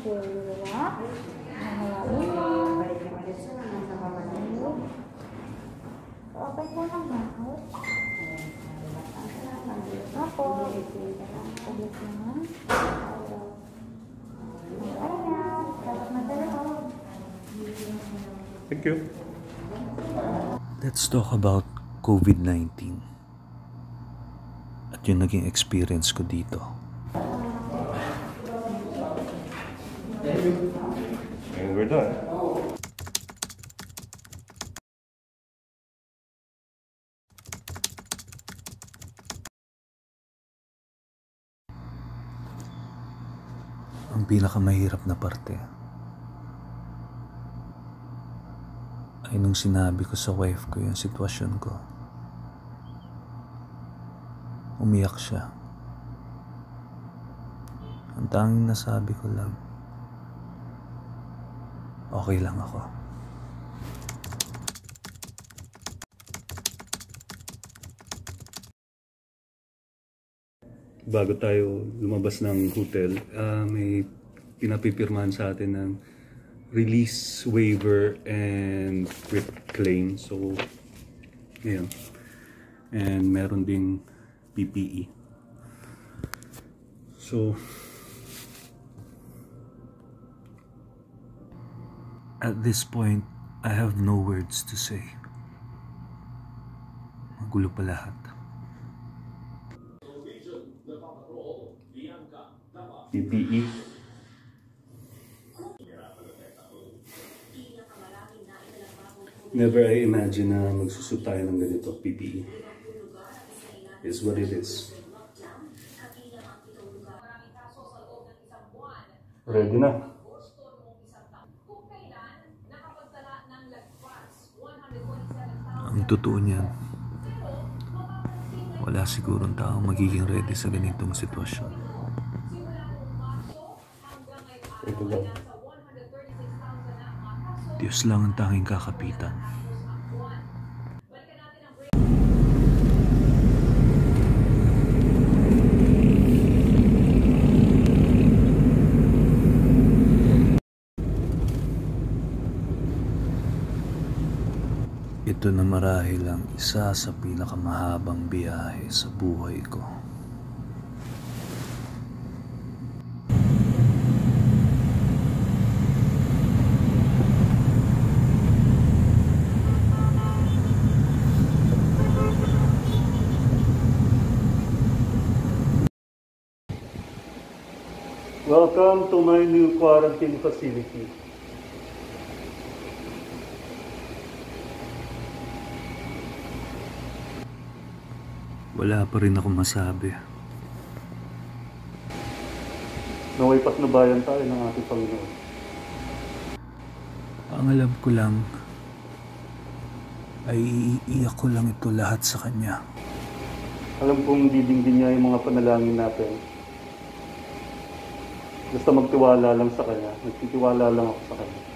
Okay po lang ba? Ako. Ulit naman. Thank you. Let's talk about COVID-19 at yung naging experience ko dito. And we're done. Ang pinakamahirap na parte ay nung sinabi ko sa wife ko yung sitwasyon ko. Umiyak siya. Ang tanging nasabi ko lang, okay lang ako. Bago tayo lumabas ng hotel, may pinapipirmahan sa atin ng release waiver and quit claim. So, yun. And meron ding PPE. So, at this point, I have no words to say. Magulo pa lahat. PPE. Never I imagine na magsusot tayo ng ganito, PPE. It's what it is. Ready na. Ang totoo niyan, wala sigurong taong magiging ready sa ganitong sitwasyon. Ito lang. Diyos lang ang tanging kakapitan. Ito na marahil ang isa sa pinakamahabang biyahe sa buhay ko. Welcome to my new quarantine facility. Wala pa rin ako masabi. Naway patnubayan tayo ng ating Panginoon. Ang alam ko lang ay iiyak ko lang ito lahat sa Kanya. Alam kong didingdin niya yung mga panalangin natin. Basta magtiwala lang sa Kanya. Nagtitiwala lang ako sa Kanya.